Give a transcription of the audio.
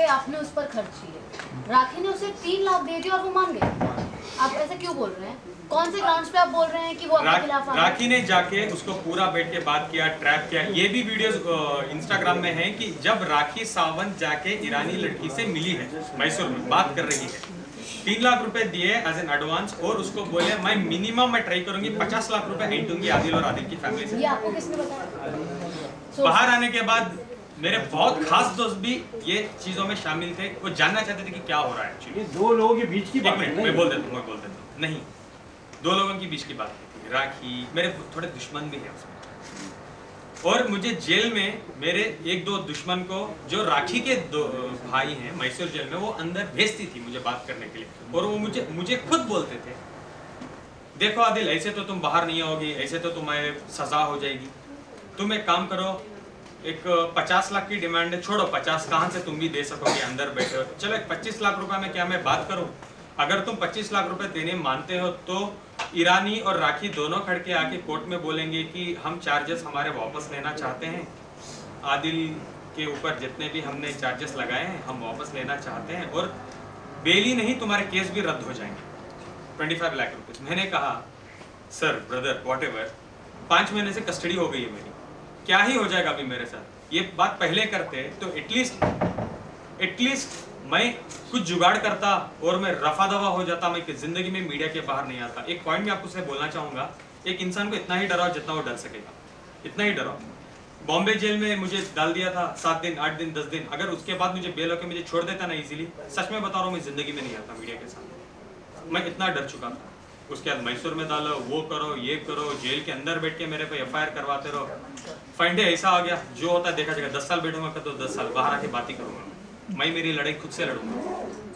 आपने उस पर खर्च किए, राखी ने उसे 3 लाख दे दिए और वो मान गए। आप ऐसे क्यों बोल रहे हैं? कौन से ग्राउंड्स पे आप बोल रहे हैं कि वो आपके खिलाफ? राखी ने जाके उसको पूरा बैठ के बात किया, ट्रैप किया। ये भी वीडियोस इंस्टाग्राम में है कि जब राखी सावंत जाके ईरानी लड़की से मिली है मैसूर में, बात कर रही है, 3 लाख रुपए दिए एज एन एडवांस और उसको बोले मैं मिनिमम मैं ट्राई करूंगी 50 लाख रुपए ऐंठूंगी आदिल और आदिल की फैमिली से। ये आपको किसने बताया? बाहर आने के बाद मेरे बहुत खास दोस्त भी ये चीजों में शामिल थे, वो जानना चाहते थे कि क्या हो रहा है एक्चुअली। 2 लोगों के बीच की बात मैं बोल देता हूँ नहीं, 2 लोगों के बीच की बात थी। राखी मेरे थोड़े दुश्मन भी है उसमें, और मुझे जेल में मेरे 1-2 दुश्मन को जो राखी के 2 भाई हैं मैसूर जेल में, वो अंदर भेजती थी मुझे बात करने के लिए, और वो मुझे खुद बोलते थे देखो आदिल ऐसे तो तुम बाहर नहीं आओगी, ऐसे तो तुम्हें सजा हो जाएगी, तुम एक काम करो, एक 50 लाख की डिमांड है, छोड़ो 50 कहाँ से तुम भी दे सकोगे, अंदर बैठे हो, चलो एक 25 लाख रुपए में क्या मैं बात करूं? अगर तुम 25 लाख रुपए देने मानते हो तो ईरानी और राखी दोनों खड़के आके कोर्ट में बोलेंगे कि हम चार्जेस हमारे वापस लेना चाहते हैं, आदिल के ऊपर जितने भी हमने चार्जेस लगाए हैं हम वापस लेना चाहते हैं, और बेल ही नहीं तुम्हारे केस भी रद्द हो जाएंगे, 25 लाख रुपए। मैंने कहा सर ब्रदर व्हाटएवर, 5 महीने से कस्टडी हो गई है मेरी, क्या ही हो जाएगा अभी मेरे साथ? ये बात पहले करते तो एटलीस्ट मैं कुछ जुगाड़ करता और मैं रफा दफा हो जाता, मैं जिंदगी में मीडिया के बाहर नहीं आता। एक पॉइंट मैं आपको से बोलना चाहूंगा, एक इंसान को इतना ही डराओ जितना वो डर सकेगा, इतना ही डराओ। बॉम्बे जेल में मुझे डाल दिया था 7 दिन 8 दिन 10 दिन, अगर उसके बाद मुझे बेल होकर मुझे छोड़ देता ना इजीली, सच में बता रहा हूँ मैं जिंदगी में नहीं आता मीडिया के सामने, मैं इतना डर चुका था। उसके बाद मैसूर में डालो, वो करो ये करो, जेल के अंदर बैठ के मेरे पे FIR करवाते रहो। फाइंडे ऐसा आ गया, जो होता है देखा जाएगा, 10 साल बैठूंगा तो 10 साल, बाहर आके बात ही करूंगा, मैं मेरी लड़ाई खुद से लड़ूंगा।